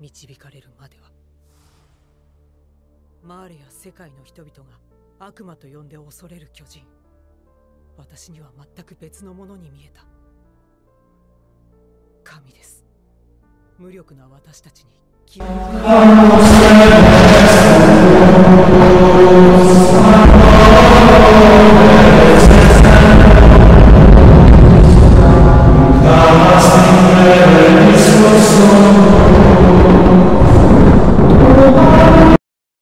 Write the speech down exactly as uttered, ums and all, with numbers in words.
導かれるまでは。マーレや世界の人々が悪魔と呼んで恐れる巨人、私には全く別のものに見えた。神です。無力な私たちに希望が